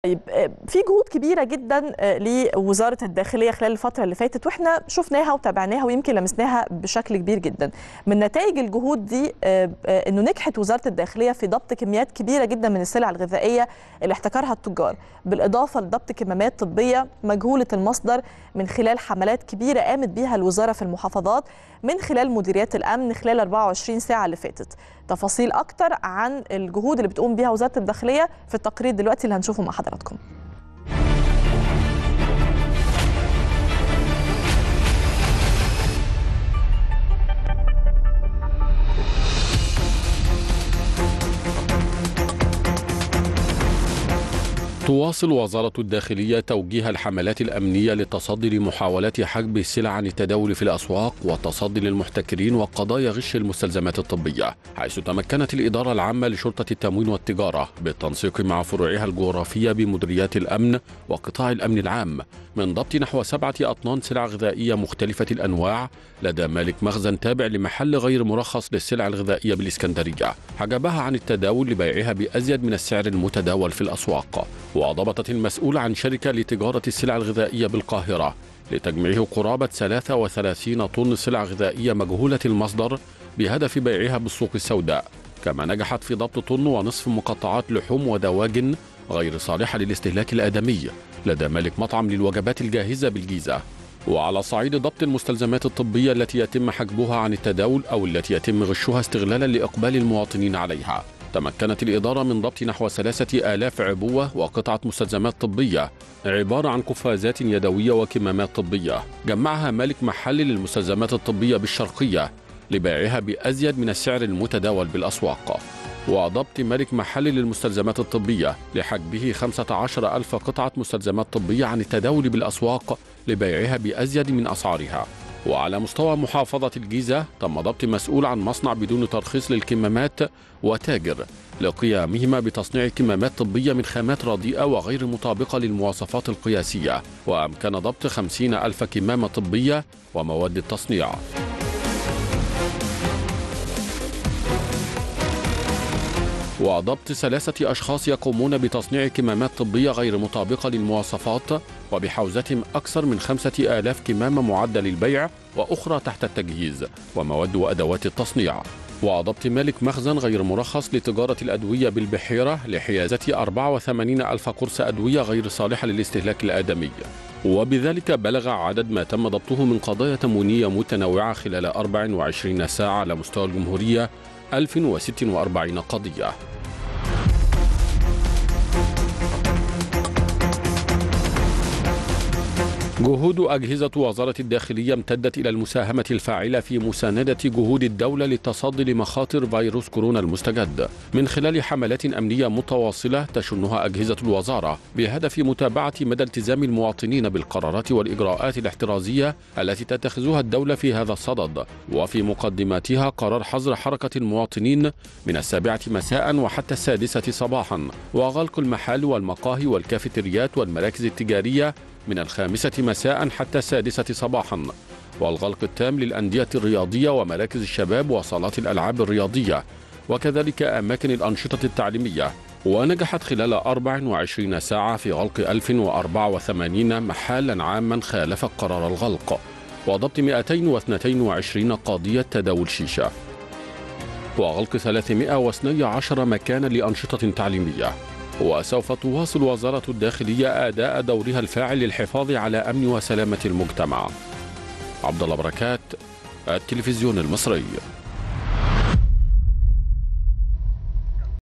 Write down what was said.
طيب في جهود كبيرة جدا لوزارة الداخلية خلال الفترة اللي فاتت، واحنا شفناها وتابعناها ويمكن لمسناها بشكل كبير جدا. من نتائج الجهود دي انه نجحت وزارة الداخلية في ضبط كميات كبيرة جدا من السلع الغذائية اللي احتكرها التجار، بالإضافة لضبط كمامات طبية مجهولة المصدر من خلال حملات كبيرة قامت بيها الوزارة في المحافظات من خلال مديريات الأمن خلال 24 ساعة اللي فاتت. تفاصيل أكتر عن الجهود اللي بتقوم بيها وزارة الداخلية في التقرير دلوقتي اللي هنشوفه مع حضراتكم. تواصل وزارة الداخلية توجيه الحملات الأمنية للتصدي لمحاولات حجب السلع عن التداول في الأسواق والتصدي للمحتكرين وقضايا غش المستلزمات الطبية، حيث تمكنت الإدارة العامة لشرطة التموين والتجارة بالتنسيق مع فروعها الجغرافية بمديريات الأمن وقطاع الأمن العام من ضبط نحو 7 أطنان سلع غذائية مختلفة الأنواع لدى مالك مخزن تابع لمحل غير مرخص للسلع الغذائية بالإسكندرية، حجبها عن التداول لبيعها بأزيد من السعر المتداول في الأسواق. وضبطت المسؤول عن شركة لتجارة السلع الغذائية بالقاهرة لتجميعه قرابة 33 طن سلع غذائية مجهولة المصدر بهدف بيعها بالسوق السوداء، كما نجحت في ضبط طن ونصف مقطعات لحوم ودواجن غير صالحة للاستهلاك الآدمي لدى مالك مطعم للوجبات الجاهزة بالجيزة. وعلى صعيد ضبط المستلزمات الطبية التي يتم حجبها عن التداول أو التي يتم غشها استغلالا لإقبال المواطنين عليها، تمكنت الإدارة من ضبط نحو 3000 عبوة وقطعة مستلزمات طبية عبارة عن قفازات يدوية وكمامات طبية جمعها مالك محل للمستلزمات الطبية بالشرقية لبيعها بأزيد من السعر المتداول بالأسواق. وضبط مالك محل للمستلزمات الطبية لحجبه 15,000 قطعة مستلزمات طبية عن التداول بالأسواق لبيعها بأزيد من أسعارها. وعلى مستوى محافظة الجيزة تم ضبط مسؤول عن مصنع بدون ترخيص للكمامات وتاجر لقيامهما بتصنيع كمامات طبية من خامات رديئة وغير مطابقة للمواصفات القياسية، وأمكن ضبط 50,000 كمامة طبية ومواد التصنيع. وضبط 3 أشخاص يقومون بتصنيع كمامات طبية غير مطابقة للمواصفات وبحوزتهم أكثر من 5,000 كمامة معدة للبيع وأخرى تحت التجهيز ومواد وأدوات التصنيع. وضبط مالك مخزن غير مرخص لتجارة الأدوية بالبحيرة لحيازة 84,000 قرص أدوية غير صالحة للاستهلاك الآدمي، وبذلك بلغ عدد ما تم ضبطه من قضايا تموينية متنوعة خلال 24 ساعة على مستوى الجمهورية 1046 قضية. جهود أجهزة وزارة الداخلية امتدت إلى المساهمة الفاعلة في مساندة جهود الدولة للتصدي لمخاطر فيروس كورونا المستجد من خلال حملات أمنية متواصلة تشنها أجهزة الوزارة بهدف متابعة مدى التزام المواطنين بالقرارات والإجراءات الاحترازية التي تتخذها الدولة في هذا الصدد، وفي مقدماتها قرار حظر حركة المواطنين من 7 مساء وحتى 6 صباحا، وغلق المحال والمقاهي والكافيتريات والمراكز التجارية من 5 مساء حتى 6 صباحا، والغلق التام للأندية الرياضية ومراكز الشباب وصالات الألعاب الرياضية وكذلك أماكن الأنشطة التعليمية. ونجحت خلال 24 ساعة في غلق 1084 محلا عاما خالف قرار الغلق، وضبط 222 قضية تداول شيشة، وغلق 312 مكانا لأنشطة تعليمية. وسوف تواصل وزارة الداخلية أداء دورها الفاعل للحفاظ على أمن وسلامة المجتمع. عبد الله بركات، التلفزيون المصري.